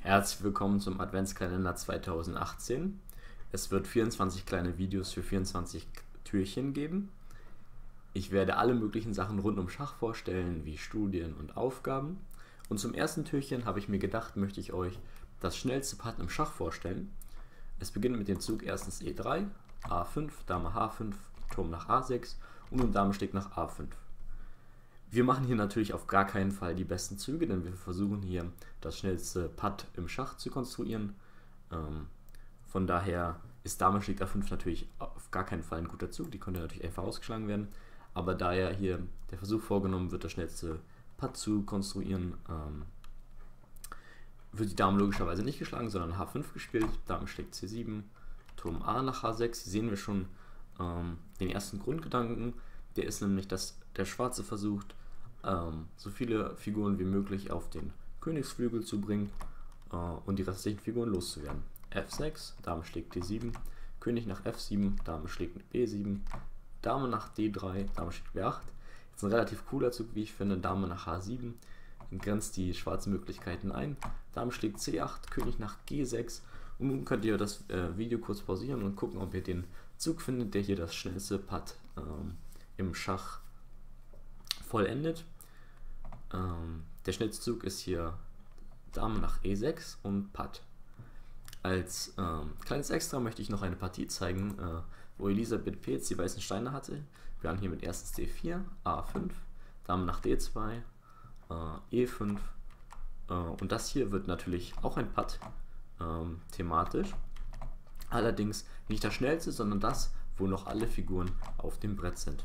Herzlich willkommen zum Adventskalender 2018. Es wird 24 kleine Videos für 24 Türchen geben. Ich werde alle möglichen Sachen rund um Schach vorstellen, wie Studien und Aufgaben. Und zum ersten Türchen habe ich mir gedacht, möchte ich euch das schnellste Patt im Schach vorstellen. Es beginnt mit dem Zug erstens E3, A5, Dame H5, Turm nach A6 und nun Dame schlägt nach A5. Wir machen hier natürlich auf gar keinen Fall die besten Züge, denn wir versuchen hier das schnellste Patt im Schach zu konstruieren. Von daher ist Dame schlägt A5 natürlich auf gar keinen Fall ein guter Zug, die könnte natürlich einfach ausgeschlagen werden. Aber da ja hier der Versuch vorgenommen wird, das schnellste Patt zu konstruieren, wird die Dame logischerweise nicht geschlagen, sondern H5 gespielt. Dame schlägt C7, Turm A nach H6. Hier sehen wir schon den ersten Grundgedanken. Der ist nämlich, dass der Schwarze versucht, so viele Figuren wie möglich auf den Königsflügel zu bringen und die restlichen Figuren loszuwerden. F6, Dame schlägt D7, König nach F7, Dame schlägt mit B7, Dame nach D3, Dame schlägt B8. Jetzt ein relativ cooler Zug, wie ich finde, Dame nach H7, grenzt die schwarzen Möglichkeiten ein. Dame schlägt C8, König nach G6 und nun könnt ihr das Video kurz pausieren und gucken, ob ihr den Zug findet, der hier das schnellste Patt im Schach vollendet. Der schnellste Zug ist hier Dame nach E6 und Patt. Als kleines Extra möchte ich noch eine Partie zeigen, wo Elisabeth Peetz die weißen Steine hatte. Wir haben hier mit erstens D4, A5, Dame nach D2, E5 und das hier wird natürlich auch ein Patt thematisch. Allerdings nicht das schnellste, sondern das, wo noch alle Figuren auf dem Brett sind.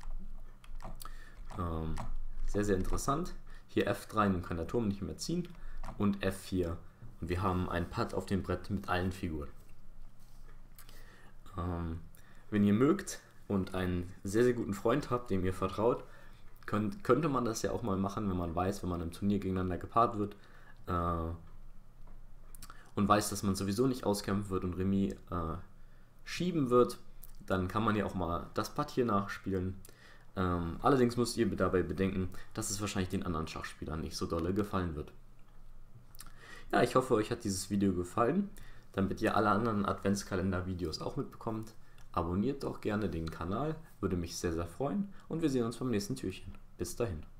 Sehr, sehr interessant. Hier F3, nun kann der Turm nicht mehr ziehen. Und F4. Und wir haben ein Patt auf dem Brett mit allen Figuren. Wenn ihr mögt und einen sehr, sehr guten Freund habt, dem ihr vertraut, könnte man das ja auch mal machen, wenn man weiß, wenn man im Turnier gegeneinander gepaart wird und weiß, dass man sowieso nicht auskämpfen wird und Remis schieben wird, dann kann man ja auch mal das Patt hier nachspielen. Allerdings müsst ihr dabei bedenken, dass es wahrscheinlich den anderen Schachspielern nicht so dolle gefallen wird. Ja, ich hoffe, euch hat dieses Video gefallen. Damit ihr alle anderen Adventskalender-Videos auch mitbekommt, abonniert doch gerne den Kanal, würde mich sehr, sehr freuen und wir sehen uns beim nächsten Türchen. Bis dahin.